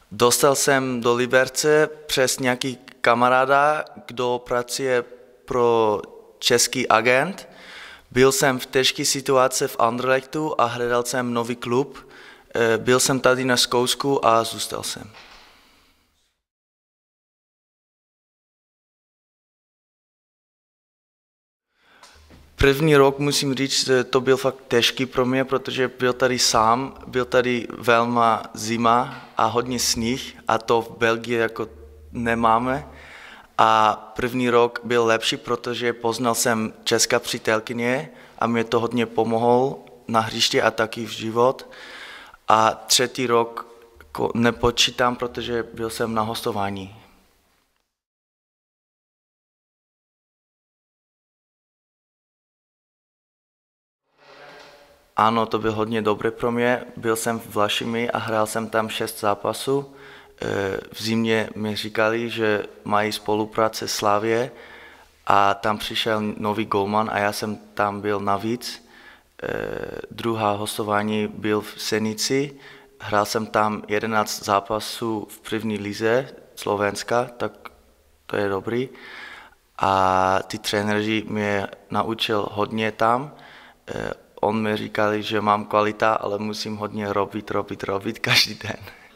Dostal jsem do Liberce přes nějaký kamaráda, kdo pracuje pro český agent. Byl jsem v těžké situaci v Anderlechtu a hledal jsem nový klub. Byl jsem tady na zkoušku a zůstal jsem. První rok musím říct, že to byl fakt těžký pro mě, protože byl tady sám, byl tady velmi zima a hodně sníh a to v Belgii jako nemáme. A první rok byl lepší, protože poznal jsem česká přítelkyně a mě to hodně pomohlo na hřiště a taky v život. A třetí rok nepočítám, protože byl jsem na hostování. Ano, to bylo hodně dobré pro mě. Byl jsem v Vlašimi a hrál jsem tam 6 zápasů. V zimě mi říkali, že mají spolupráce Slavie a tam přišel nový golman a já jsem tam byl navíc. Druhá hostování byl v Senici. Hrál jsem tam 11 zápasů v první lize Slovenska, tak to je dobrý. A ty trenéři mě naučil hodně tam. On mi říkali, že mám kvalita, ale musím hodně robit každý den.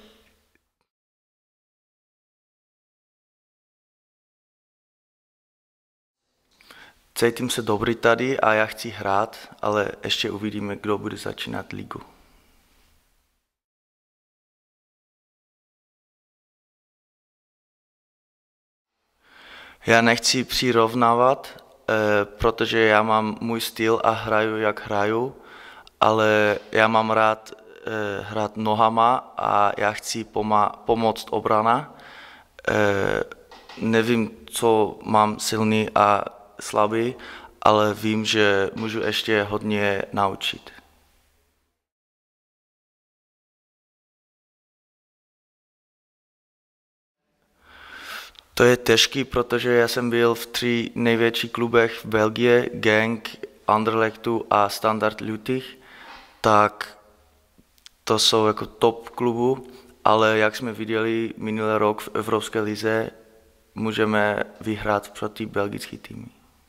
Cítím se dobrý tady a já chci hrát, ale ještě uvidíme, kdo bude začínat ligu. Já nechci přirovnávat, protože já mám můj styl a hraju, jak hraju, ale já mám rád hrát nohama a já chci pomoct obrana. Nevím, co mám silný a slabý, ale vím, že můžu ještě hodně naučit. To je těžký, protože já jsem byl v 3 největších klubech v Belgii, Genk, Anderlechtu a Standard Lutych, tak to jsou jako top klubu, ale jak jsme viděli minulý rok v Evropské lize, můžeme vyhrát proti belgický týmy.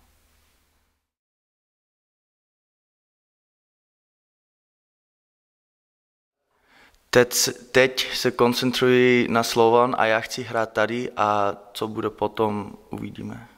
Teď se koncentruji na Slovan a já chci hrát tady a co bude potom, uvidíme.